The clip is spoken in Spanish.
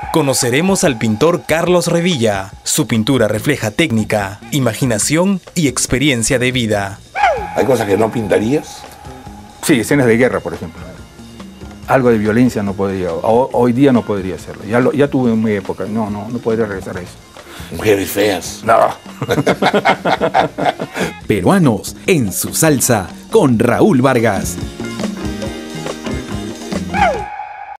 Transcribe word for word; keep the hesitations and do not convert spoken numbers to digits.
Conoceremos al pintor Carlos Revilla. Su pintura refleja técnica, imaginación y experiencia de vida. ¿Hay cosas que no pintarías? Sí, escenas de guerra, por ejemplo. Algo de violencia no podría, o, hoy día no podría hacerlo. Ya, lo, ya tuve en mi época, no, no, no podría regresar a eso. Mujeres feas. No. Peruanos en su salsa con Raúl Vargas.